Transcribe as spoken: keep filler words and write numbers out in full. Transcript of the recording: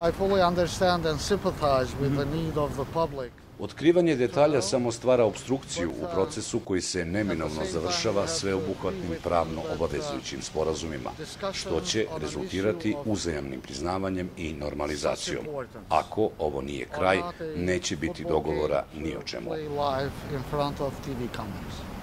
Otkrivanje detalja samo stvara opstrukciju u procesu koji se neminovno završava sveobuhvatnim pravno obavezujućim sporazumima, što će rezultirati uzajamnim priznavanjem i normalizacijom. Ako ovo nije kraj, neće biti dogovora ni o čemu.